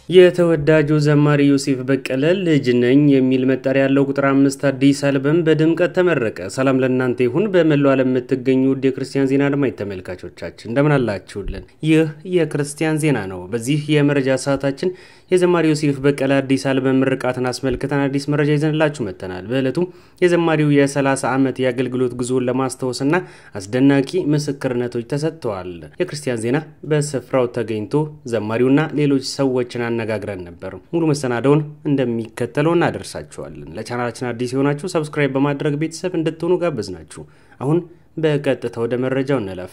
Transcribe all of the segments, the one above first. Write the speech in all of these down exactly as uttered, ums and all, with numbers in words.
የተወዳጁ ዘማሪ ዮሴፍ በቀለ ልጅ ነኝ የሚል መጠሪያ ያለው ቁጥር አምስት አዲስ አልበም በድምቀት ተመረቀ። ሰላም ለእናንተ ይሁን። በመላው ዓለም የምትገኙ ውድ የክርስቲያን ዜና አድማጭ ተመልካቾቻችን እንደምን አላችሁልን? ይህ የክርስቲያን ዜና ነው። በዚህ የመረጃ ሰዓታችን የዘማሪ ዮሴፍ በቀለ አዲስ አልበም ምርቃትን አስመልክተን አዲስ መረጃ ይዘንላችሁ መጥተናል። በእለቱም የዘማሪው የ30 ዓመት የአገልግሎት ጉዞን ለማስታወስና አስደናቂ ምስክርነቶች ተሰጥተዋል። የክርስቲያን ዜና በስፍራው ተገኝቶ ዘማሪውና ሌሎች ሰዎችን አነጋግረን ነበር። ሙሉ መሰናዶውን እንደሚከተለው እናደርሳችኋለን። ለቻናላችን አዲስ የሆናችሁ ሰብስክራይብ በማድረግ ቤተሰብ እንድትሆኑ ጋበዝናችሁ። አሁን በቀጥታ ወደ መረጃው እንለፍ።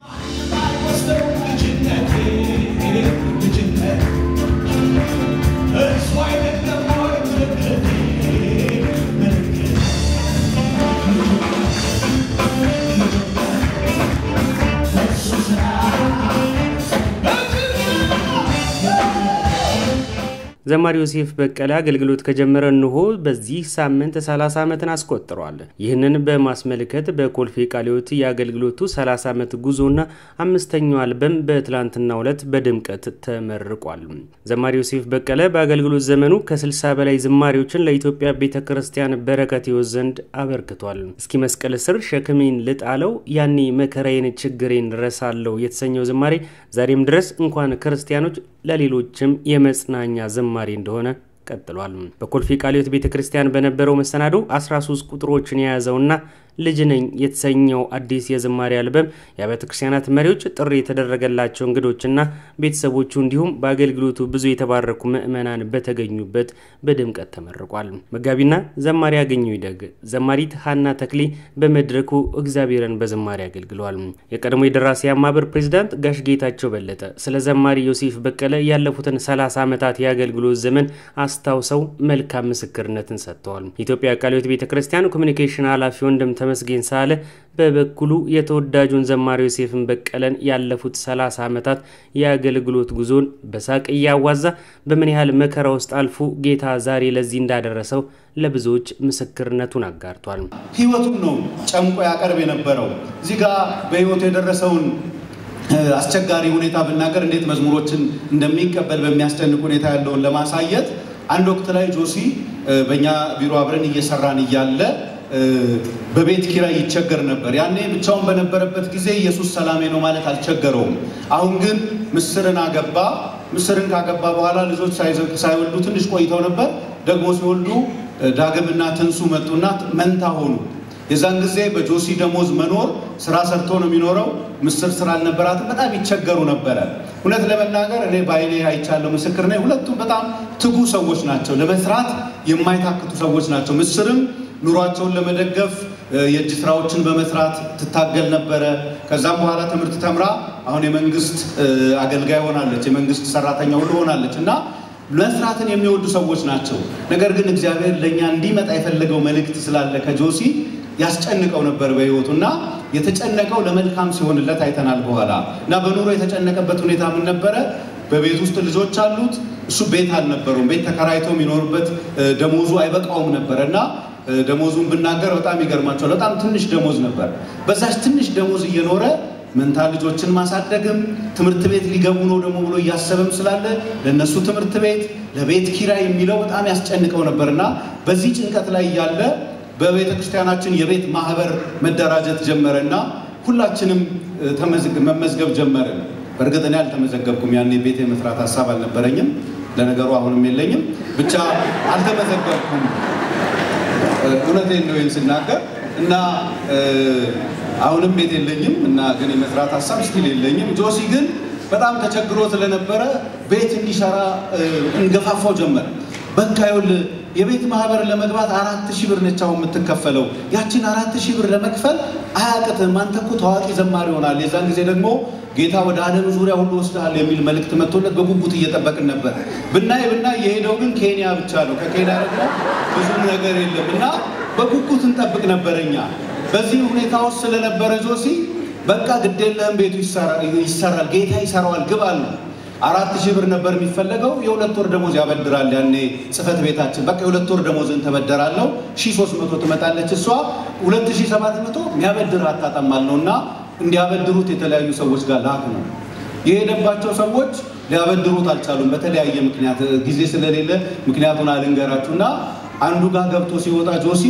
ዘማሪ ዮሴፍ በቀለ አገልግሎት ከጀመረ እንሆ በዚህ ሳምንት ሰላሳ ዓመትን አስቆጥሯል። ይህንን በማስመልከት በኮልፌ ቃሊዮት የአገልግሎቱ ሰላሳ ዓመት ጉዞና አምስተኛው አልበም በትላንትናው ዕለት በድምቀት ተመርቋል። ዘማሪ ዮሴፍ በቀለ በአገልግሎት ዘመኑ ከ60 በላይ ዝማሬዎችን ለኢትዮጵያ ቤተክርስቲያን በረከት ይወዝ ዘንድ አበርክቷል። እስኪ መስቀል ስር ሸክሜን ልጣለው ያኔ መከራዬን ችግሬን ረሳለው የተሰኘው ዝማሬ ዛሬም ድረስ እንኳን ክርስቲያኖች ለሌሎችም የመጽናኛ ዝማሬ እንደሆነ ቀጥሏል። በኮልፌ ቃሊዮት ቤተክርስቲያን በነበረው መሰናዶ አስራ ሶስት ቁጥሮችን የያዘውና ልጅ ነኝ የተሰኘው አዲስ የዝማሬ አልበም የቤተክርስቲያናት መሪዎች ጥሪ የተደረገላቸው እንግዶችና ቤተሰቦቹ እንዲሁም በአገልግሎቱ ብዙ የተባረኩ ምእመናን በተገኙበት በድምቀት ተመርቋል። መጋቢና ዘማሪ ያገኙ ይደግ ዘማሪት ሃና ተክሊ በመድረኩ እግዚአብሔርን በዝማሬ አገልግለዋል። የቀድሞ የደራሲያን ማህበር ፕሬዝዳንት ጋሽ ጌታቸው በለጠ ስለ ዘማሪ ዮሴፍ በቀለ ያለፉትን ሰላሳ ዓመታት የአገልግሎት ዘመን አስታውሰው መልካም ምስክርነትን ሰጥተዋል። ኢትዮጵያ ቃሊዮት ቤተክርስቲያን ኮሙኒኬሽን ኃላፊ ወንድም ተመስገን ሳለ በበኩሉ የተወዳጁን ዘማሪ ዮሴፍን በቀለን ያለፉት ሰላሳ ዓመታት የአገልግሎት ጉዞን በሳቅ ያዋዛ በምን ያህል መከራ ውስጥ አልፎ ጌታ ዛሬ ለዚህ እንዳደረሰው ለብዙዎች ምስክርነቱን አጋርቷል። ህይወቱን ነው ጨምቆ ያቀርብ የነበረው። እዚህ ጋር በህይወቱ የደረሰውን አስቸጋሪ ሁኔታ ብናገር እንዴት መዝሙሮችን እንደሚቀበል በሚያስጨንቅ ሁኔታ ያለውን ለማሳየት አንድ ወቅት ላይ ጆሲ በእኛ ቢሮ አብረን እየሰራን እያለ በቤት ኪራይ ይቸገር ነበር። ያኔ ብቻውን በነበረበት ጊዜ ኢየሱስ ሰላሜ ነው ማለት አልቸገረውም። አሁን ግን ምስርን አገባ። ምስርን ካገባ በኋላ ልጆች ሳይወልዱ ትንሽ ቆይተው ነበር። ደግሞ ሲወልዱ ዳግምና ትንሱ መጡና መንታ ሆኑ። የዛን ጊዜ በጆሲ ደሞዝ መኖር ስራ ሰርቶ ነው የሚኖረው። ምስር ስራ አልነበራትም። በጣም ይቸገሩ ነበር። እውነት ለመናገር እኔ ባይኔ አይቻለሁ፣ ምስክር ነኝ። ሁለቱም በጣም ትጉ ሰዎች ናቸው። ለመስራት የማይታክቱ ሰዎች ናቸው። ምስርም ኑሯቸውን ለመደገፍ የእጅ ስራዎችን በመስራት ትታገል ነበር። ከዛም በኋላ ትምህርት ተምራ አሁን የመንግስት አገልጋይ ሆናለች፣ የመንግስት ሰራተኛ ሁሉ ሆናለች እና መስራትን የሚወዱ ሰዎች ናቸው። ነገር ግን እግዚአብሔር ለኛ እንዲመጣ የፈለገው መልእክት ስላለ ከጆሲ ያስጨንቀው ነበር በህይወቱና የተጨነቀው ለመልካም ሲሆንለት አይተናል በኋላ እና በኑሮ የተጨነቀበት ሁኔታ ምን ነበር? በቤት ውስጥ ልጆች አሉት፣ እሱ ቤት አልነበረውም። ቤት ተከራይቶ የሚኖርበት ደሞዙ አይበቃውም ነበርና ደሞዙን ብናገር በጣም ይገርማቸዋል። በጣም ትንሽ ደሞዝ ነበር። በዛች ትንሽ ደሞዝ እየኖረ መንታ ልጆችን ማሳደግም ትምህርት ቤት ሊገቡ ነው ደግሞ ብሎ እያሰበም ስላለ ለነሱ ትምህርት ቤት ለቤት ኪራይ የሚለው በጣም ያስጨንቀው ነበርና በዚህ ጭንቀት ላይ ያለ በቤተክርስቲያናችን የቤት ማህበር መደራጀት ጀመረና ሁላችንም መመዝገብ ጀመርን። በእርግጥ እኔ አልተመዘገብኩም። ያኔ ቤት የመስራት ሐሳብ አልነበረኝም። ለነገሩ አሁንም የለኝም። ብቻ አልተመዘገብኩም። እውነቴን ነው ስናገር እና አሁንም ቤት የለኝም እና ግን የመስራት ሐሳብ ስቲል የለኝም። ጆሲ ግን በጣም ተቸግሮ ስለነበረ ቤት እንዲሰራ እንገፋፋው ጀመረ። በቃ ይወል የቤት ማህበር ለመግባት አራት ሺህ ብር ነቻው የምትከፈለው። ያቺን አራት ሺህ ብር ለመክፈል አያቅትም፣ አንተ እኮ ታዋቂ ዘማሪ ሆናል። የዛን ጊዜ ደግሞ ጌታ ወደ ዓለም ዙሪያ ሁሉ ወስደሃል የሚል መልእክት መጥቶለት በጉጉት እየጠበቅን ነበር። ብናይ ብናይ የሄደው ግን ኬንያ ብቻ ነው። ከኬንያ ደግሞ ብዙ ነገር የለም እና በጉጉት እንጠብቅ ነበርኛ። በዚህ ሁኔታ ውስጥ ስለነበረ ጆሲ በቃ ግዴለህም ቤቱ ይሰራል፣ ጌታ ይሰራዋል ግባል ነው። አራት ሺህ ብር ነበር የሚፈልገው። የሁለት ወር ደሞዝ ያበድራል ያኔ ጽፈት ቤታችን። በቃ የሁለት ወር ደሞዝን ተበደራለው። አንድ ሺህ ሶስት መቶ ትመጣለች እሷ። ሁለት ሺህ ሰባት መቶ የሚያበድር አጣጣማል ነውና እንዲያበድሩት የተለያዩ ሰዎች ጋር ላክ ነው የሄደባቸው ሰዎች ሊያበድሩት አልቻሉም በተለያየ ምክንያት ጊዜ ስለሌለ ምክንያቱን አልንገራችሁና አንዱ ጋር ገብቶ ሲወጣ ጆሲ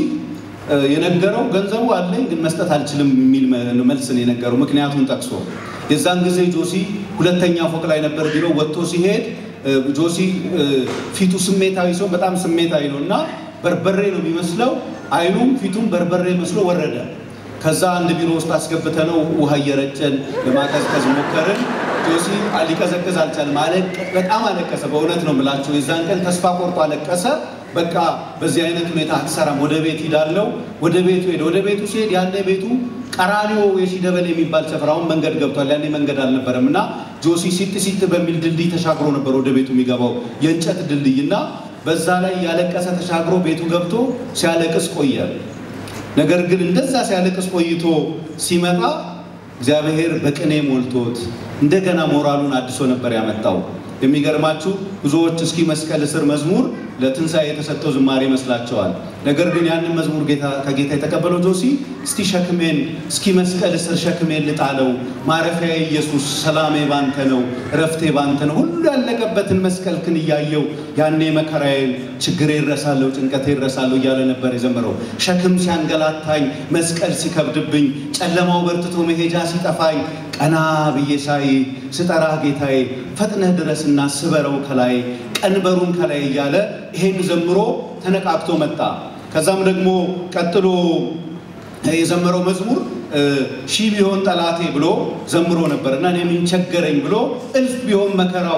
የነገረው ገንዘቡ አለኝ ግን መስጠት አልችልም የሚል መልስ ነው የነገረው ምክንያቱን ጠቅሶ የዛን ጊዜ ጆሲ ሁለተኛ ፎቅ ላይ ነበር ቢሮ ወጥቶ ሲሄድ ጆሲ ፊቱ ስሜታዊ ሰው በጣም ስሜታዊ ነውና በርበሬ ነው የሚመስለው አይኑም ፊቱም በርበሬ መስሎ ወረደ ከዛ አንድ ቢሮ ውስጥ አስገብተነው ውሃ እየረጨን ለማቀዝቀዝ ሞከርን ጆሲ አሊቀዘቅዝ አልቻለም አለቀ በጣም አለቀሰ በእውነት ነው ምላችሁ የዛን ቀን ተስፋ ቆርጦ አለቀሰ በቃ በዚህ አይነት ሁኔታ አትሰራም ወደ ቤት ሄዳለው ወደ ቤቱ ሄደ ወደ ቤቱ ሲሄድ ያለ ቤቱ ቀራኒዮ የሺደበል የሚባል ሰፈራውን መንገድ ገብቷል ያኔ መንገድ አልነበረምና ጆሲ ሲጥ ሲጥ በሚል ድልድይ ተሻግሮ ነበር ወደ ቤቱ የሚገባው የእንጨት ድልድይና በዛ ላይ ያለቀሰ ተሻግሮ ቤቱ ገብቶ ሲያለቅስ ቆየ ነገር ግን እንደዛ ሲያለቅስ ቆይቶ ሲመጣ እግዚአብሔር በቅኔ ሞልቶት እንደገና ሞራሉን አድሶ ነበር ያመጣው የሚገርማችሁ ብዙዎች እስኪ መስቀል ስር መዝሙር ለትንሳኤ የተሰጠው ዝማሬ መስላቸዋል ነገር ግን ያንን መዝሙር ጌታ ከጌታ የተቀበለው ጆሲ እስቲ ሸክሜን እስኪ መስቀል ስር ሸክሜን ልጣለው ማረፊያዬ ኢየሱስ ሰላሜ ባንተ ነው ረፍቴ ባንተ ነው ሁሉ ያለቀበትን መስቀልክን ያያየው ያኔ መከራዬን ችግሬ ይረሳለው ጭንቀቴ ይረሳለው ያለ ነበር የዘመረው ሸክም ሲያንገላታኝ መስቀል ሲከብድብኝ ጨለማው በርትቶ መሄጃ ሲጠፋኝ ቀና በየሳይ ስጠራ ጌታዬ ፈጥነህ ድረስና ስበረው ከላይ ቀንበሩን ከላይ ያለ ይሄን ዘምሮ ተነቃቅቶ መጣ ከዛም ደግሞ ቀጥሎ የዘመረው መዝሙር ሺ ቢሆን ጠላቴ ብሎ ዘምሮ ነበርና እኔ ምን ቸገረኝ ብሎ እልፍ ቢሆን መከራው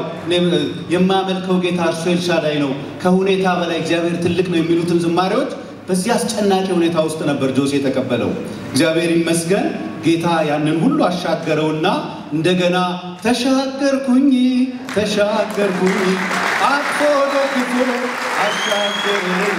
የማመልከው ጌታ እርሱ ኤልሻዳይ ነው ከሁኔታ በላይ እግዚአብሔር ትልቅ ነው የሚሉትን ዝማሬዎች በዚህ አስጨናቂ ሁኔታ ውስጥ ነበር ጆሲ የተቀበለው እግዚአብሔር ይመስገን ጌታ ያንን ሁሉ አሻገረውና እንደገና ተሻገርኩኝ ተሻገርኩኝ አጥፎ ደግፎ አሻገረኝ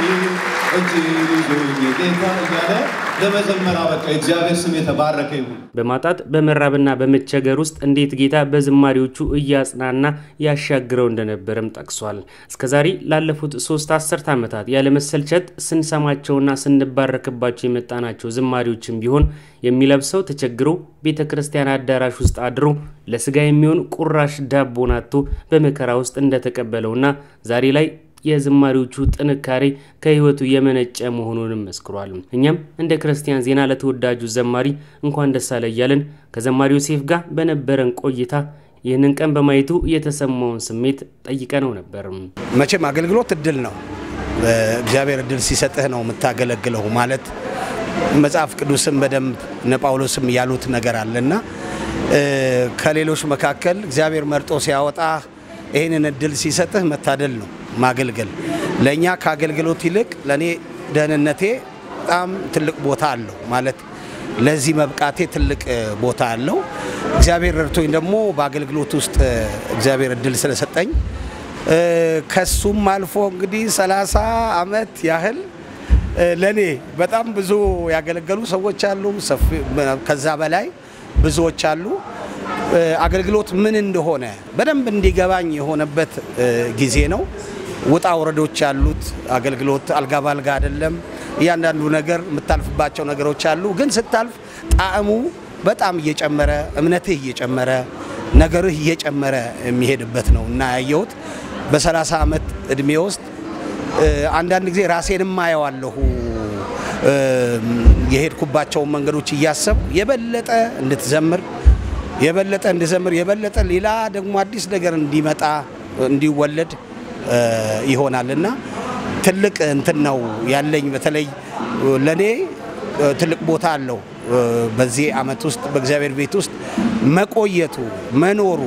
እጅ ጌታ ያለ ለመዘመር አበቃ እግዚአብሔር ስም የተባረከ ይሁን በማጣት በመራብና በመቸገር ውስጥ እንዴት ጌታ በዝማሬዎቹ እያጽናና ያሻግረው እንደነበረም ጠቅሷል እስከዛሬ ላለፉት ሶስት አስርት ዓመታት ያለ መሰልቸት ስንሰማቸውና ስንባረክባቸው የመጣናቸው ዝማሬዎችም ቢሆን የሚለብሰው ተቸግሮ ቤተክርስቲያን አዳራሽ ውስጥ አድሮ ለስጋ የሚሆን ቁራሽ ዳቦ ናቶ በመከራ ውስጥ እንደተቀበለውና ዛሬ ላይ የዝማሬዎቹ ጥንካሬ ከህይወቱ የመነጨ መሆኑንም መስክሯል እኛም እንደ ክርስቲያን ዜና ለተወዳጁ ዘማሪ እንኳን ደስ አለ ያለን ከዘማሪው ዮሴፍ ጋር በነበረን ቆይታ ይህንን ቀን በማየቱ የተሰማውን ስሜት ጠይቀነው ነበር መቼም አገልግሎት እድል ነው እግዚአብሔር እድል ሲሰጥህ ነው የምታገለግለው ማለት መጽሐፍ ቅዱስን በደንብ ነጳውሎስም ያሉት ነገር አለና ከሌሎች መካከል እግዚአብሔር መርጦ ሲያወጣ ይሄንን እድል ሲሰጥህ መታደል ነው ማገልገል ለኛ ከአገልግሎት ይልቅ ለኔ ደህንነቴ በጣም ትልቅ ቦታ አለው ማለት ለዚህ መብቃቴ ትልቅ ቦታ አለው እግዚአብሔር ረድቶኝ ደግሞ በአገልግሎት ውስጥ እግዚአብሔር እድል ስለሰጠኝ ከሱም አልፎ እንግዲህ ሰላሳ አመት ያህል ለኔ በጣም ብዙ ያገለገሉ ሰዎች አሉ ከዛ በላይ ብዙዎች አሉ አገልግሎት ምን እንደሆነ በደንብ እንዲገባኝ የሆነበት ጊዜ ነው ውጣ ወረዶች ያሉት አገልግሎት አልጋ ባልጋ አይደለም ያንዳንዱ ነገር መታልፍባቸው ነገሮች አሉ ግን ስታልፍ ጣዕሙ በጣም እየጨመረ እምነትህ እየጨመረ ነገርህ እየጨመረ የሚሄድበት ነውና ያየሁት በ30 አመት እድሜ ውስጥ አንዳንድ ጊዜ ራሴንም ማየዋለሁ የሄድኩባቸው መንገዶች እያሰብ የበለጠ እንድትዘምር የበለጠ እንድዘምር የበለጠ ሌላ ደግሞ አዲስ ነገር እንዲመጣ እንዲወለድ ይሆናልና ትልቅ እንትን ነው ያለኝ በተለይ ለኔ ትልቅ ቦታ አለው በዚህ አመት ውስጥ በእግዚአብሔር ቤት ውስጥ መቆየቱ መኖሩ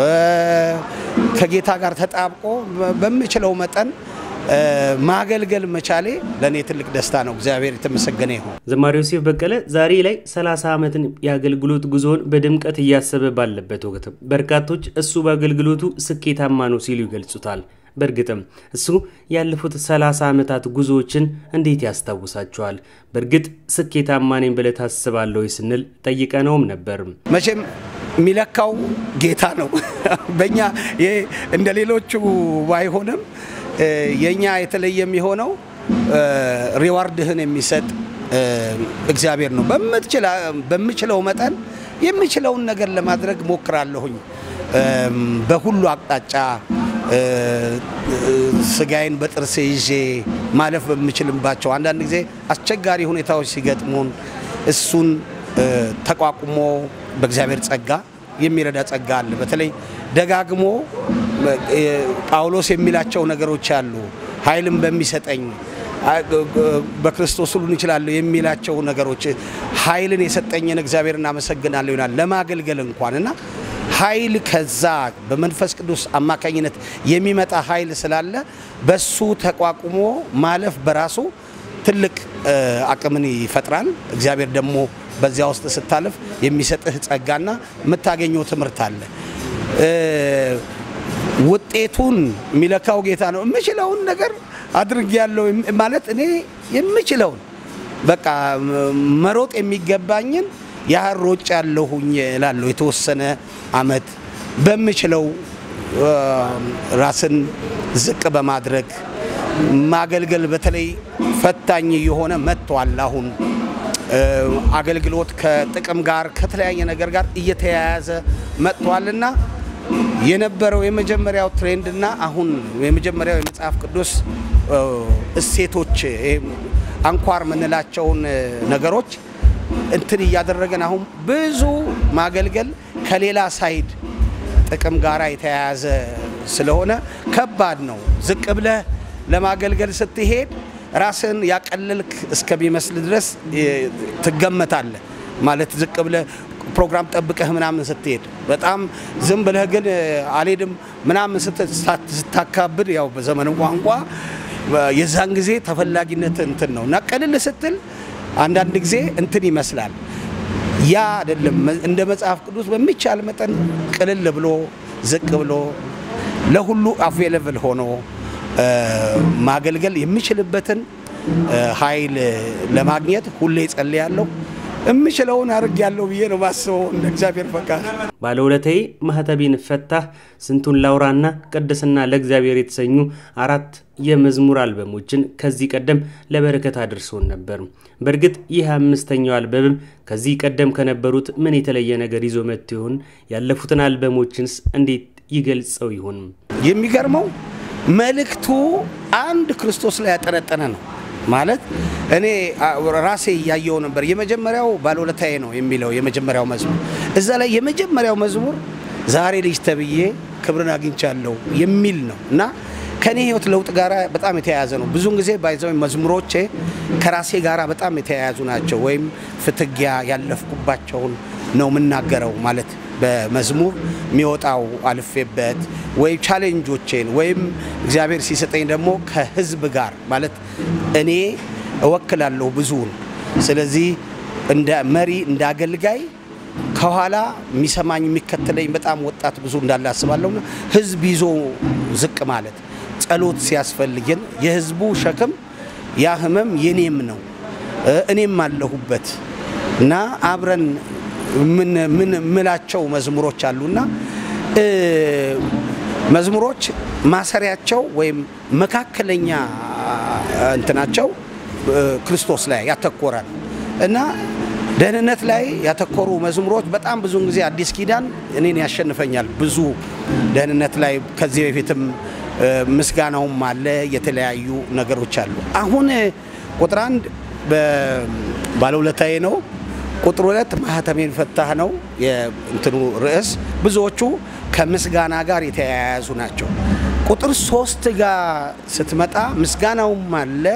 ከጌታ ጋር ተጣብቆ በሚችለው መጠን ማገልገል መቻሌ ለኔ ትልቅ ደስታ ነው እግዚአብሔር የተመሰገነ ይሁን ዘማሪው ዮሴፍ በቀለ ዛሬ ላይ ሰላሳ አመትን ያገልግሎት ጉዞን በድምቀት ያያሰበ ባለበት ወቅት በርካቶች እሱ በአገልግሎቱ ስኬታማ ነው ሲሉ ይገልጹታል በርግጥም እሱ ያለፉት ሰላሳ አመታት ጉዞዎችን እንዴት ያስታውሳቸዋል በርግጥ ስኬታማ ነኝ ብለህ ታስባለህ ስንል ጠይቀነውም ነበር መቼም ሚለካው ጌታ ነው በእኛ እንደ ሌሎቹ ባይሆንም የኛ የተለየ የሚሆነው ሪዋርድህን የሚሰጥ እግዚአብሔር ነው በመትችላ በመችለው መጠን የሚችለውን ነገር ለማድረግ ሞክራለሁኝ በሁሉ አቅጣጫ ስጋይን በጥርሴ ይዤ ማለፍ በምችልባቸው አንዳንድ ጊዜ አስቸጋሪ ሁኔታዎች ሲገጥሙን እሱን ተቋቁሞ በእግዚአብሔር ጸጋ የሚረዳ ጸጋ አለ። በተለይ ደጋግሞ ጳውሎስ የሚላቸው ነገሮች አሉ። ኃይልም በሚሰጠኝ በክርስቶስ ሁሉን ይችላል የሚላቸው ነገሮች ኃይልን የሰጠኝን እግዚአብሔርን አመሰግናለሁ ይላል ለማገልገል እንኳንና ኃይል ከዛ በመንፈስ ቅዱስ አማካኝነት የሚመጣ ኃይል ስላለ በሱ ተቋቁሞ ማለፍ በራሱ ትልቅ አቅምን ይፈጥራል። እግዚአብሔር ደግሞ በዚያ ውስጥ ስታልፍ የሚሰጥህ ጸጋና የምታገኘው ትምህርት አለ። ውጤቱን ሚለካው ጌታ ነው። የምችለውን ነገር አድርጌያለሁ ማለት እኔ የምችለውን በቃ መሮጥ የሚገባኝን ያህል ሮጭ ያለሁኝ እላለሁ። የተወሰነ አመት በምችለው ራስን ዝቅ በማድረግ ማገልገል በተለይ ፈታኝ የሆነ መጥቷል። አሁን አገልግሎት ከጥቅም ጋር ከተለያየ ነገር ጋር እየተያያዘ መጥቷልና የነበረው የመጀመሪያው ትሬንድና አሁን የመጀመሪያው የመጽሐፍ ቅዱስ እሴቶች አንኳር ምንላቸውን ነገሮች እንትን ያደረገን አሁን ብዙ ማገልገል ከሌላ ሳይድ ጥቅም ጋራ የተያያዘ ስለሆነ ከባድ ነው። ዝቅ ብለህ ለማገልገል ስትሄድ ራስን ያቀለልክ እስከሚመስል ድረስ ትገመታለህ። ማለት ዝቅ ብለህ ፕሮግራም ጠብቀህ ምናምን ስትሄድ በጣም ዝም ብለህ ግን አልሄድም ምናምን ስታካብድ ያው በዘመኑ ቋንቋ የዛን ጊዜ ተፈላጊነት እንትን ነው እና ቀልል ስትል አንዳንድ ጊዜ እንትን ይመስላል። ያ አይደለም። እንደ መጽሐፍ ቅዱስ በሚቻል መጠን ቀልል ብሎ ዝቅ ብሎ ለሁሉ አቬለብል ሆኖ ማገልገል የሚችልበትን ኃይል ለማግኘት ሁሌ ጸልያለሁ። እምችለውን አርጋለሁ ብዬ ነው ማስበው እንደ እግዚአብሔር ፈቃድ። ባለውለታዬ ማህተቤን ፈታህ፣ ስንቱን ላውራና ቅድስና ለእግዚአብሔር የተሰኙ አራት የመዝሙር አልበሞችን ከዚህ ቀደም ለበረከት አድርሶን ነበር። በርግጥ ይህ አምስተኛው አልበም ከዚህ ቀደም ከነበሩት ምን የተለየ ነገር ይዞ መጥቶ ይሆን? ያለፉትን አልበሞችንስ እንዴት ይገልጸው ይሆን? የሚገርመው መልእክቱ አንድ ክርስቶስ ላይ ያጠነጠነ ነው። ማለት እኔ ራሴ ያየው ነበር። የመጀመሪያው ባለውለታዬ ነው የሚለው የመጀመሪያው መዝሙር እዛ ላይ የመጀመሪያው መዝሙር ዛሬ ልጅ ተብዬ ክብርን አግኝቻለሁ የሚል ነው እና ከኔ ህይወት ለውጥ ጋራ በጣም የተያያዘ ነው። ብዙን ጊዜ ባይዘው መዝሙሮቼ ከራሴ ጋራ በጣም የተያያዙ ናቸው። ወይም ፍትጊያ ያለፍኩባቸውን ነው ምናገረው ማለት በመዝሙር የሚወጣው አልፌበት ወይ ቻሌንጆቼን ወይም እግዚአብሔር ሲሰጠኝ ደግሞ ከህዝብ ጋር ማለት እኔ እወክላለሁ ብዙውን። ስለዚህ እንደ መሪ እንደ አገልጋይ ከኋላ የሚሰማኝ የሚከተለኝ በጣም ወጣት ብዙ እንዳለ አስባለሁና ህዝብ ይዞ ዝቅ ማለት ጸሎት ሲያስፈልገን የህዝቡ ሸክም ያ ህመም የኔም ነው እኔም አለሁበት እና አብረን ምን ምን ምላቸው መዝሙሮች አሉና መዝሙሮች ማሰሪያቸው ወይም መካከለኛ እንትናቸው ክርስቶስ ላይ ያተኮረ ነው እና ደህንነት ላይ ያተኮሩ መዝሙሮች በጣም ብዙ ጊዜ አዲስ ኪዳን እኔን ያሸንፈኛል። ብዙ ደህንነት ላይ ከዚህ በፊትም ምስጋናውም አለ የተለያዩ ነገሮች አሉ። አሁን ቁጥር አንድ ባለውለታዬ ነው። ቁጥር ሁለት ማህተሜን ፈታህ ነው የእንትኑ ርዕስ። ብዙዎቹ ከምስጋና ጋር የተያያዙ ናቸው። ቁጥር ሶስት ጋር ስትመጣ ምስጋናውም አለ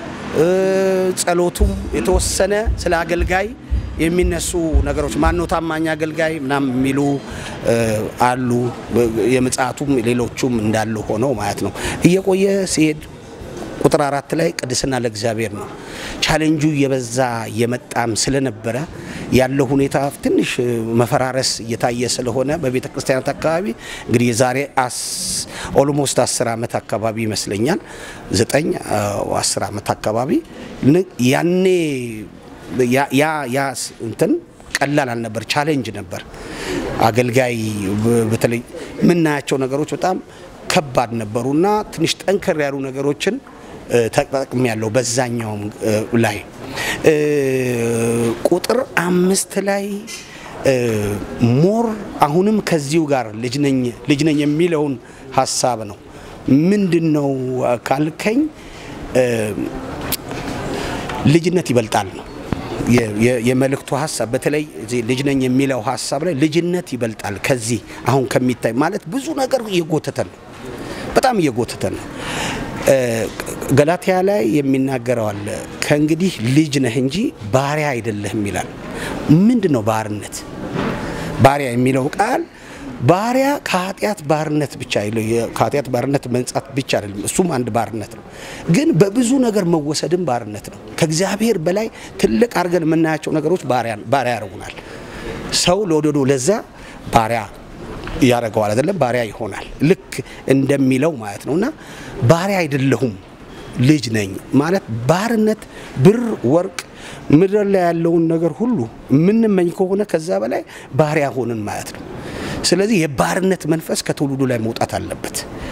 ጸሎቱም የተወሰነ ስለ አገልጋይ የሚነሱ ነገሮች ማነው ታማኝ አገልጋይ ምናምን የሚሉ አሉ። የመጽሐቱም ሌሎቹም እንዳሉ ሆነው ማለት ነው። እየቆየ ሲሄድ ቁጥር አራት ላይ ቅድስና ለእግዚአብሔር ነው። ቻሌንጁ የበዛ የመጣም ስለነበረ ያለው ሁኔታ ትንሽ መፈራረስ እየታየ ስለሆነ በቤተ ክርስቲያናት አካባቢ እንግዲህ ዛሬ ኦልሞስት አስር አመት አካባቢ ይመስለኛል ዘጠኝ አስር አመት አካባቢ ያኔ ያ ያ እንትን ቀላል አልነበር፣ ቻሌንጅ ነበር። አገልጋይ በተለይ ምናያቸው ነገሮች በጣም ከባድ ነበሩና ትንሽ ጠንከር ያሉ ነገሮችን ተጠቅም ያለው በዛኛው ላይ ቁጥር አምስት ላይ ሞር አሁንም ከዚሁ ጋር ልጅ ነኝ ልጅ ነኝ የሚለውን ሐሳብ ነው ምንድነው ካልከኝ ልጅነት ይበልጣል ነው የመልእክቱ ሐሳብ በተለይ ልጅ ነኝ የሚለው ሐሳብ ላይ ልጅነት ይበልጣል ከዚህ አሁን ከሚታይ ማለት ብዙ ነገር እየጎተተን በጣም እየጎተተን ገላትያ ላይ የሚናገረው አለ ከእንግዲህ ልጅ ነህ እንጂ ባሪያ አይደለህም ይላል ምንድነው ባርነት ባሪያ የሚለው ቃል ባሪያ ከኃጢአት ባርነት ብቻ አይደለም ከኃጢአት ባርነት መንጻት ብቻ አይደለም እሱም አንድ ባርነት ነው ግን በብዙ ነገር መወሰድም ባርነት ነው ከእግዚአብሔር በላይ ትልቅ አርገን የምናያቸው ነገሮች ባሪያ ባሪያ ያረጉናል ሰው ለወደዶ ለዛ ባሪያ ያረጋዋል አይደለም ባሪያ ይሆናል ልክ እንደሚለው ማለት ነውና ባሪያ አይደለሁም ልጅ ነኝ ማለት ባርነት ብር ወርቅ ምድር ላይ ያለውን ነገር ሁሉ ምን መኝ ከሆነ ከዛ በላይ ባሪያ ሆነን ማለት ነው ስለዚህ የባርነት መንፈስ ከትውልዱ ላይ መውጣት አለበት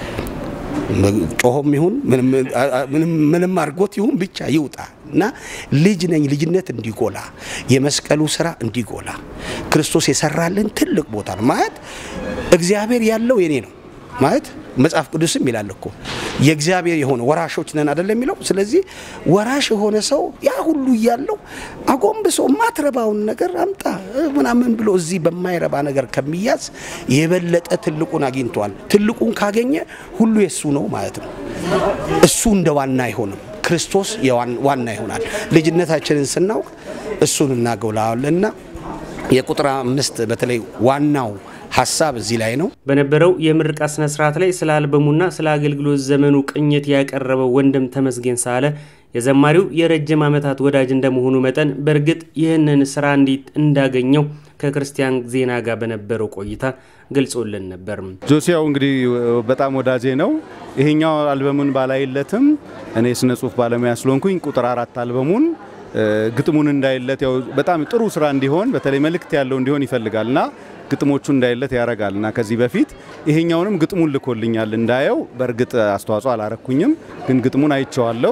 ጮሆም ይሁን ምንም ምንም ምንም አርጎት ይሁን ብቻ ይውጣና ልጅ ነኝ ልጅነት እንዲጎላ የመስቀሉ ስራ እንዲጎላ ክርስቶስ የሰራልን ትልቅ ቦታ ነው ማለት እግዚአብሔር ያለው የኔ ነው ማለት መጽሐፍ ቅዱስም ይላል እኮ የእግዚአብሔር የሆነ ወራሾች ነን አይደለም የሚለው ስለዚህ ወራሽ የሆነ ሰው ያ ሁሉ ያለው አጎንብሶ ማትረባውን ነገር አምጣ ምናምን ብሎ እዚህ በማይረባ ነገር ከሚያዝ የበለጠ ትልቁን አግኝቷል ትልቁን ካገኘ ሁሉ የሱ ነው ማለት ነው እሱ እንደዋና አይሆንም ክርስቶስ የዋና ይሆናል ልጅነታችንን ስናውቅ እሱን እናገውላውልና የቁጥር አምስት በተለይ ዋናው ሐሳብ እዚህ ላይ ነው በነበረው የምርቃ ስነ ስርዓት ላይ ስለ አልበሙና ስለ አገልግሎት ዘመኑ ቅኝት ያቀረበው ወንድም ተመስገን ሳለ የዘማሪው የረጅም ዓመታት ወዳጅ እንደመሆኑ መጠን በርግጥ ይህንን ስራ እንዴት እንዳገኘው ከክርስቲያን ዜና ጋር በነበረው ቆይታ ገልጾልን ነበር ጆሲያው እንግዲህ በጣም ወዳጄ ነው ይሄኛው አልበሙን ባላይለትም እኔ ስነ ጽሁፍ ባለሙያ ስለሆንኩኝ ቁጥር አራት አልበሙን ግጥሙን እንዳይለት ያው በጣም ጥሩ ስራ እንዲሆን በተለይ መልእክት ያለው እንዲሆን ይፈልጋልና ግጥሞቹ እንዳይለት ያረጋልና ከዚህ በፊት ይሄኛውንም ግጥሙን ልኮልኛል እንዳየው በርግጥ አስተዋጽኦ አላረኩኝም ግን ግጥሙን አይቼዋለሁ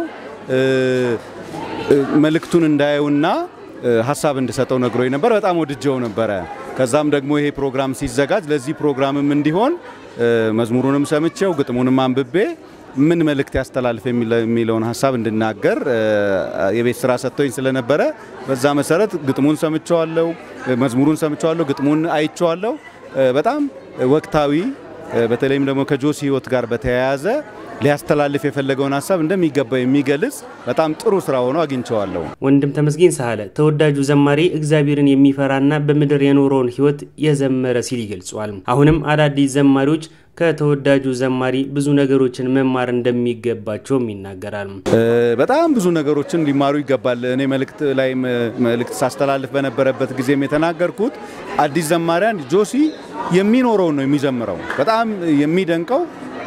መልእክቱን እንዳየውና ሐሳብ እንድሰጠው ነግሮኝ ነበር በጣም ወድጄው ነበር ከዛም ደግሞ ይሄ ፕሮግራም ሲዘጋጅ ለዚህ ፕሮግራምም እንዲሆን መዝሙሩንም ሰምቼው ግጥሙንም አንብቤ ምን መልእክት ያስተላልፍ የሚለውን ሐሳብ እንድናገር የቤት ስራ ሰጥቶኝ ስለነበረ በዛ መሰረት ግጥሙን ሰምቼዋለሁ መዝሙሩን ሰምቼዋለሁ ግጥሙን አይቼዋለሁ በጣም ወቅታዊ በተለይም ደግሞ ከጆሲ ህይወት ጋር በተያያዘ ሊያስተላልፍ የፈለገውን ሐሳብ እንደሚገባ የሚገልጽ በጣም ጥሩ ስራ ሆኖ አግኝቼዋለሁ ወንድም ተመስገን ሳለ ተወዳጁ ዘማሪ እግዚአብሔርን የሚፈራና በመድር የኖረውን ህይወት የዘመረ ሲል ይገልጿል አሁንም አዳዲስ ዘማሪዎች ከተወዳጁ ዘማሪ ብዙ ነገሮችን መማር እንደሚገባቸው ይናገራል በጣም ብዙ ነገሮችን ሊማሩ ይገባል እኔ መልእክት ላይ መልእክት ሳስተላልፍ በነበረበት ጊዜም የተናገርኩት አዲስ ዘማሪያን ጆሲ የሚኖረው ነው የሚዘምረው በጣም የሚደንቀው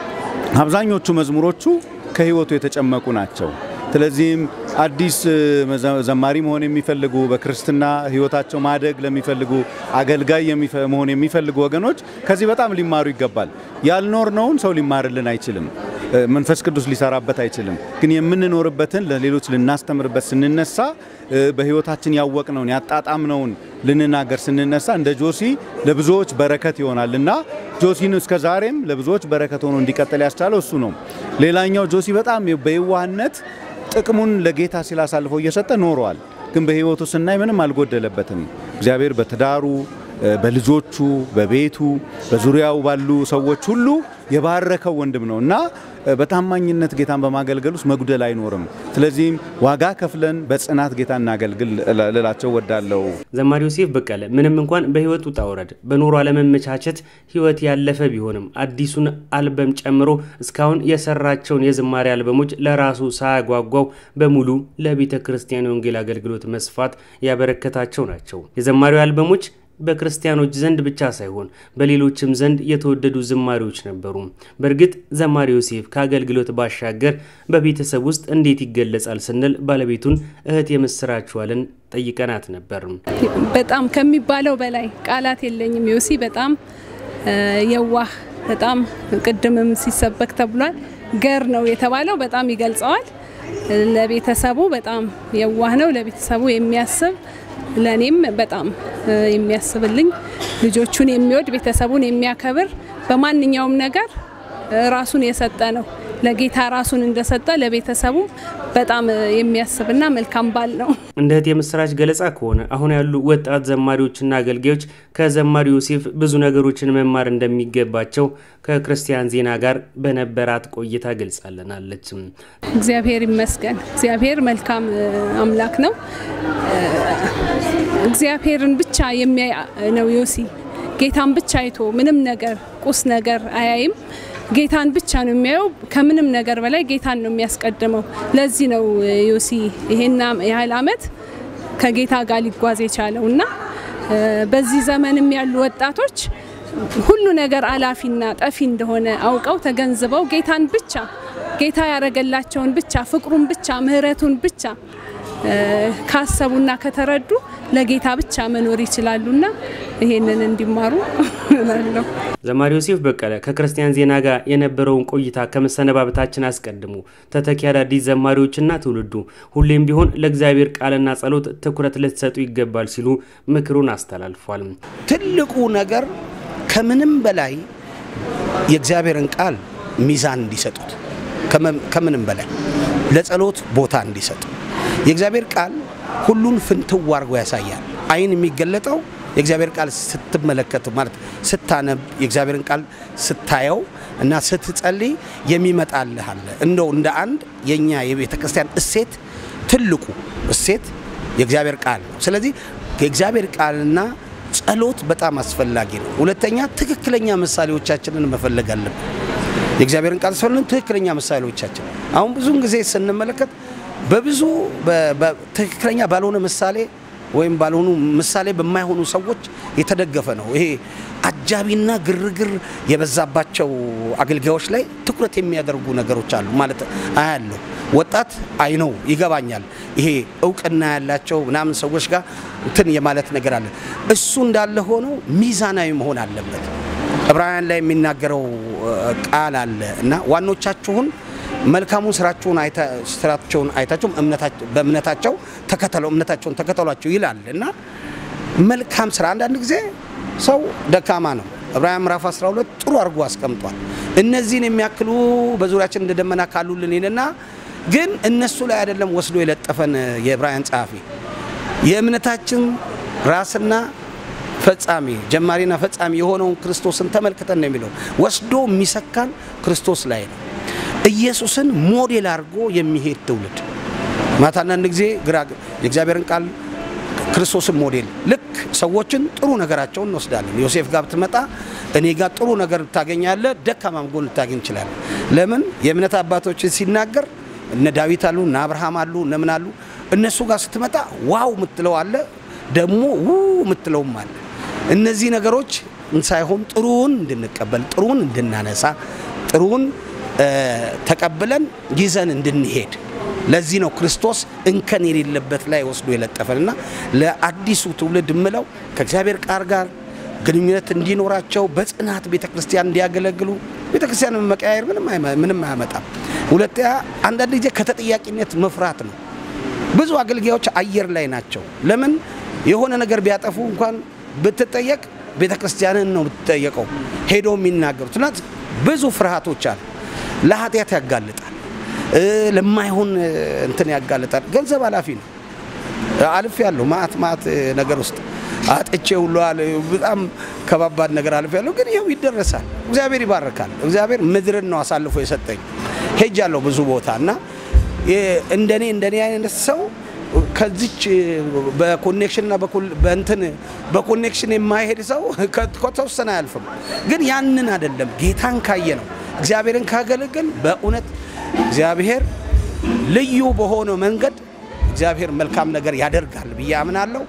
አብዛኞቹ መዝሙሮቹ ከህይወቱ የተጨመቁ ናቸው ስለዚህም አዲስ ዘማሪ መሆን የሚፈልጉ በክርስትና ህይወታቸው ማደግ ለሚፈልጉ አገልጋይ መሆን የሚፈልጉ ወገኖች ከዚህ በጣም ሊማሩ ይገባል ያልኖርነውን ሰው ሊማርልን አይችልም መንፈስ ቅዱስ ሊሰራበት አይችልም ግን የምንኖርበትን ለሌሎች ልናስተምርበት ስንነሳ በህይወታችን ያወቅነውን ያጣጣምነውን ልንናገር ስንነሳ እንደ ጆሲ ለብዙዎች በረከት ይሆናልና ጆሲን እስከ ዛሬም ለብዙዎች በረከት ሆኖ እንዲቀጥል ያስቻለው እሱ ነው ሌላኛው ጆሲ በጣም በይዋህነት ጥቅሙን ለጌታ ሲላሳልፎ እየሰጠ ኖሯል ግን በህይወቱ ስናይ ምንም አልጎደለበትም እግዚአብሔር በትዳሩ በልጆቹ በቤቱ በዙሪያው ባሉ ሰዎች ሁሉ የባረከው ወንድም ነውና በታማኝነት ጌታን በማገልገል ውስጥ መጉደል አይኖርም ስለዚህ ዋጋ ከፍለን በጽናት ጌታን እናገልግል ለላቸው ወዳለው ዘማሪ ዮሴፍ በቀለ ምንም እንኳን በህይወቱ ጣውረድ በኑሮ አለመመቻቸት ህይወት ያለፈ ቢሆንም አዲሱን አልበም ጨምሮ እስካሁን የሰራቸውን የዝማሬ አልበሞች ለራሱ ሳያጓጓው በሙሉ ለቤተ ክርስቲያን ወንጌል አገልግሎት መስፋት ያበረከታቸው ናቸው የዘማሪው አልበሞች በክርስቲያኖች ዘንድ ብቻ ሳይሆን በሌሎችም ዘንድ የተወደዱ ዝማሬዎች ነበሩ በርግጥ ዘማሪ ዮሴፍ ከአገልግሎት ባሻገር በቤተሰብ ውስጥ እንዴት ይገለጻል ስንል ባለቤቱን እህት የምስራችኋልን ጠይቀናት ነበር በጣም ከሚባለው በላይ ቃላት የለኝም ዮሲ በጣም የዋህ በጣም ቅድምም ሲሰበክ ተብሏል ገር ነው የተባለው በጣም ይገልጸዋል ለቤተሰቡ በጣም የዋህ ነው ለቤተሰቡ የሚያስብ ለኔም በጣም የሚያስብልኝ ልጆቹን የሚወድ ቤተሰቡን የሚያከብር በማንኛውም ነገር ራሱን የሰጠ ነው ለጌታ ራሱን እንደሰጠ ለቤተሰቡ በጣም የሚያስብና መልካም ባል ነው እንደ የምስራች ገለጻ ከሆነ አሁን ያሉ ወጣት ዘማሪዎችና አገልጋዮች ከዘማሪ ዮሴፍ ብዙ ነገሮችን መማር እንደሚገባቸው ከክርስቲያን ዜና ጋር በነበራት ቆይታ ገልጻለናለች እግዚአብሔር ይመስገን እግዚአብሔር መልካም አምላክ ነው እግዚአብሔርን ብቻ የሚያይ ነው ዮሲ ጌታን ብቻ አይቶ ምንም ነገር ቁስ ነገር አያይም ጌታን ብቻ ነው የሚያየው ከምንም ነገር በላይ ጌታን ነው የሚያስቀድመው ለዚህ ነው ዮሲ ይሄና ያህል አመት ከጌታ ጋር ሊጓዝ የቻለውና በዚህ ዘመንም ያሉ ወጣቶች ሁሉ ነገር አላፊና ጠፊ እንደሆነ አውቀው ተገንዝበው ጌታን ብቻ ጌታ ያረጋላቸውን ብቻ ፍቅሩን ብቻ ምህረቱን ብቻ ካሰቡና ከተረዱ ለጌታ ብቻ መኖር ይችላሉና ይሄንን እንዲማሩ እላለሁ ዘማሪ ዮሴፍ በቀለ ከክርስቲያን ዜና ጋር የነበረውን ቆይታ ከመሰነባበታችን አስቀድሞ ተተኪ አዳዲስ ዘማሪዎችና ትውልዱ ሁሌም ቢሆን ለእግዚአብሔር ቃልና ጸሎት ትኩረት ለተሰጡ ይገባል ሲሉ ምክሩን አስተላልፏል ትልቁ ነገር ከምንም በላይ የእግዚአብሔርን ቃል ሚዛን እንዲሰጡት ከምንም በላይ ለጸሎት ቦታ እንዲሰጡ የእግዚአብሔር ቃል ሁሉን ፍንትው አርጎ ያሳያል አይን የሚገለጠው የእግዚአብሔር ቃል ስትመለከቱ ማለት ስታነብ የእግዚአብሔርን ቃል ስታየው እና ስትጸልይ የሚመጣልህ አለ እንደው እንደ አንድ የኛ የቤተክርስቲያን እሴት ትልቁ እሴት የእግዚአብሔር ቃል ነው ስለዚህ የእግዚአብሔር ቃልና ጸሎት በጣም አስፈላጊ ነው ሁለተኛ ትክክለኛ ምሳሌዎቻችንን መፈለግ አለብን የእግዚአብሔርን ቃል ስለሆነ ትክክለኛ ምሳሌዎቻችን አሁን ብዙን ጊዜ ስንመለከት በብዙ በትክክለኛ ባልሆነ ምሳሌ ወይም ባልሆኑ ምሳሌ በማይሆኑ ሰዎች የተደገፈ ነው ይሄ አጃቢና ግርግር የበዛባቸው አገልጋዮች ላይ ትኩረት የሚያደርጉ ነገሮች አሉ ማለት አያለው ወጣት አይነው ይገባኛል ይሄ ዕውቅና ያላቸው ምናምን ሰዎች ጋር እንትን የማለት ነገር አለ እሱ እንዳለ ሆኖ ሚዛናዊ መሆን አለበት ዕብራውያን ላይ የሚናገረው ቃል አለ እና ዋኖቻችሁን መልካሙን ስራቸውን አይታ ስራቸውን አይታቸው እምነታቸው በእምነታቸው ተከተለው እምነታቸውን ተከተሏቸው ይላልና መልካም ስራ አንዳንድ ጊዜ ሰው ደካማ ነው ዕብራውያን ምዕራፍ አስራ ሁለት ጥሩ አርጎ አስቀምጧል እነዚህን የሚያክሉ በዙሪያችን እንደደመና ካሉልን ይልና ግን እነሱ ላይ አይደለም ወስዶ የለጠፈን የዕብራውያን ጻፊ የእምነታችን ራስና ፈጻሚ ጀማሪና ፈጻሚ የሆነው ክርስቶስን ተመልክተን ነው የሚለው ወስዶ የሚሰካን ክርስቶስ ላይ ነው ኢየሱስን ሞዴል አርጎ የሚሄድ ትውልድ ማታና እንግዜ ግራ የእግዚአብሔርን ቃል ክርስቶስን ሞዴል ልክ ሰዎችን ጥሩ ነገራቸውን እንወስዳለን ዮሴፍ ጋር ተመጣ እኔ ጋር ጥሩ ነገር ታገኛለ ደካማም ጎን ታገኝ ይችላል ለምን የእምነት አባቶችን ሲናገር እነ ዳዊት አሉ እና አብርሃም አሉ እነምን አሉ እነሱ ጋር ስትመጣ ዋው ምትለው አለ ደሞ ው ምትለውም አለ እነዚህ ነገሮች እንሳይሆን ጥሩን እንድንቀበል ጥሩን እንድናነሳ ጥሩን ተቀበለን ይዘን እንድንሄድ ለዚህ ነው ክርስቶስ እንከን የሌለበት ላይ ወስዶ የለጠፈና ለአዲሱ ትውልድ ምለው ከእግዚአብሔር ቃል ጋር ግንኙነት እንዲኖራቸው በጽናት ቤተክርስቲያን እንዲያገለግሉ ቤተክርስቲያን መቀያየር ምንም ምንም አያመጣም ሁለተኛ አንዳንድ ጊዜ ከተጠያቂነት መፍራት ነው ብዙ አገልጋዮች አየር ላይ ናቸው ለምን የሆነ ነገር ቢያጠፉ እንኳን በተጠየቅ ቤተክርስቲያንን ነው ተጠየቀው ሄዶ የሚናገሩት እና ብዙ ፍርሃቶች አሉ ለኃጢአት ያጋልጣል ለማይሆን እንትን ያጋልጣል ገንዘብ አላፊ ነው አልፍ ያለው ማት ማት ነገር ውስጥ አጥቼው ሁሉ በጣም ከባባድ ነገር አልፍ ያለው ግን ይሄው ይደረሳል እግዚአብሔር ይባርካል እግዚአብሔር ምድርን ነው አሳልፎ የሰጠኝ ሄጃለሁ ብዙ ቦታና እንደኔ እንደኔ አይነት ሰው ከዚች በኮኔክሽንና በእንትን በኮኔክሽን የማይሄድ ሰው ከተወሰነ አያልፍም ግን ያንን አይደለም ጌታን ካየ ነው እግዚአብሔርን ካገለገል በእውነት እግዚአብሔር ልዩ በሆነ መንገድ እግዚአብሔር መልካም ነገር ያደርጋል በያምናለው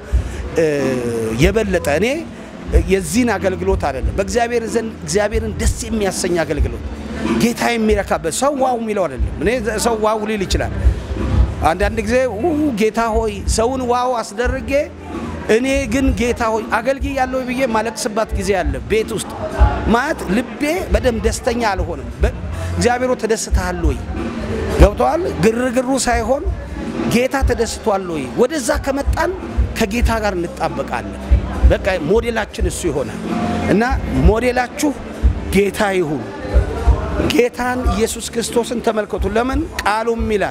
የበለጠ እኔ የዚህን አገልግሎት አይደለም በእግዚአብሔር ዘንድ እግዚአብሔርን ደስ የሚያሰኝ አገልግሎት ጌታ የሚረካበት ሰው ዋው ሚለው አይደለም እኔ ሰው ዋው ሊል ይችላል አንዳንድ ጊዜ ጌታ ሆይ ሰውን ዋው አስደርጌ እኔ ግን ጌታ ሆይ አገልግይ ያለው ብዬ ማለቅስባት ጊዜ አለ ቤት ውስጥ ማለት ልቤ በደም ደስተኛ አልሆነም እግዚአብሔሩ ተደስታል ወይ ገብቷል ግርግሩ ሳይሆን ጌታ ተደስቷል ወይ ወደዛ ከመጣን ከጌታ ጋር እንጣበቃለን በቃ ሞዴላችን እሱ ይሆናል እና ሞዴላችሁ ጌታ ይሁን ጌታን ኢየሱስ ክርስቶስን ተመልከቱ ለምን ቃሉም ይላል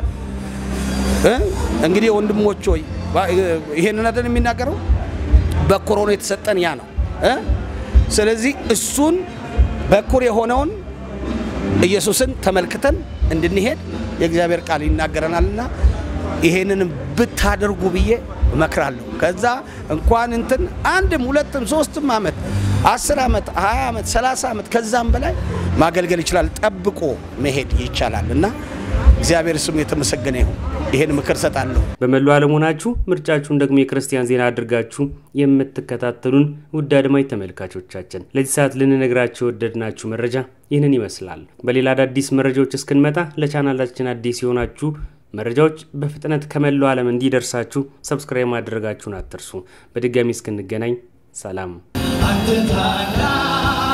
እንግዲህ ወንድሞች ሆይ ይሄንን አይደል የሚናገረው በኩር ሆኖ የተሰጠን ያ ነው ስለዚህ እሱን በኩር የሆነውን ኢየሱስን ተመልክተን እንድንሄድ የእግዚአብሔር ቃል ይናገረናልና ይሄንን ብታደርጉ ብዬ መክራለሁ ከዛ እንኳን እንትን አንድም ሁለትም ሶስትም አመት አስር አመት ሃያ አመት ሰላሳ አመት ከዛም በላይ ማገልገል ይችላል ጠብቆ መሄድ ይቻላልና እግዚአብሔር ስሙ የተመሰገነ ይሁን ይሄን ምክር ሰጣለሁ በመላው ዓለም ሆናችሁ ምርጫችሁን ደግሞ የክርስቲያን ዜና አድርጋችሁ የምትከታተሉን ውድ አድማጭ ተመልካቾቻችን ለዚህ ሰዓት ልንነግራችሁ ወደድናችሁ መረጃ ይህንን ይመስላል በሌላ አዲስ መረጃዎች እስክንመጣ ለቻናላችን አዲስ ይሆናችሁ መረጃዎች በፍጥነት ከመላው ዓለም እንዲደርሳችሁ ሰብስክራይብ ማድረጋችሁን አትርሱ በድጋሚ እስክንገናኝ ሰላም